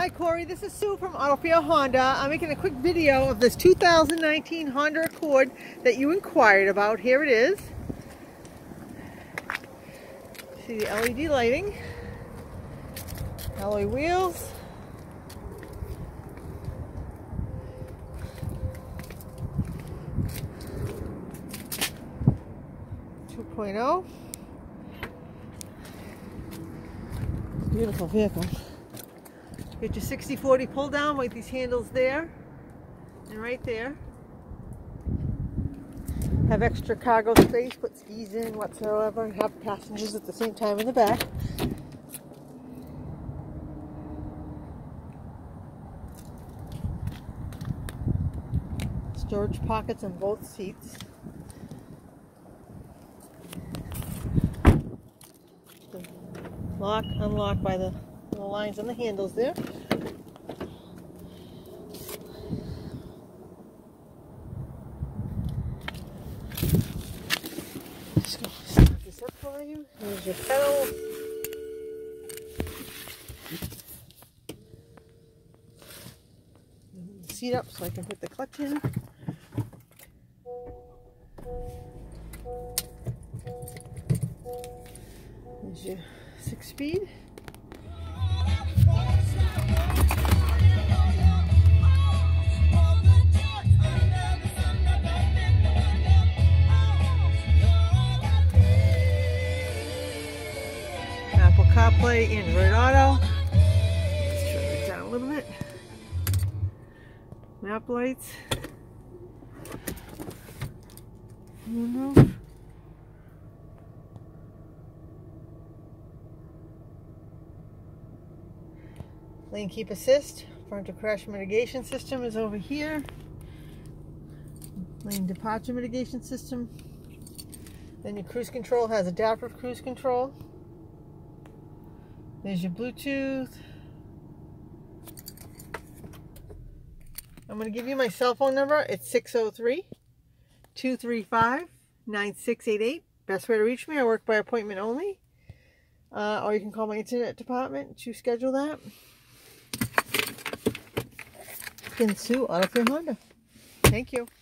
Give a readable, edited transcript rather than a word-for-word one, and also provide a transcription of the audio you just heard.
Hi Corey, this is Sue from Auto Fair Honda. I'm making a quick video of this 2019 Honda Accord that you inquired about. Here it is. See the LED lighting, alloy wheels, beautiful vehicle. Get your 60/40 pull down with these handles there and right there. Have extra cargo space, put skis in whatsoever, and have passengers at the same time in the back. Storage pockets on both seats. Lock, unlock by the little lines on the handles there. Just gonna start this up for you. Here's your pedal. Seat up so I can put the clutch in. There's your 6-speed. Apple CarPlay, Android Auto. Let's turn it down a little bit. Map lights. Lane keep assist. Frontal crash mitigation system is over here. Lane departure mitigation system. Then your cruise control has adaptive cruise control. There's your Bluetooth. I'm going to give you my cell phone number. It's 603-235-9688. Best way to reach me. I work by appointment only. Or you can call my internet department to schedule that. Sue, Auto Fair Honda. Thank you.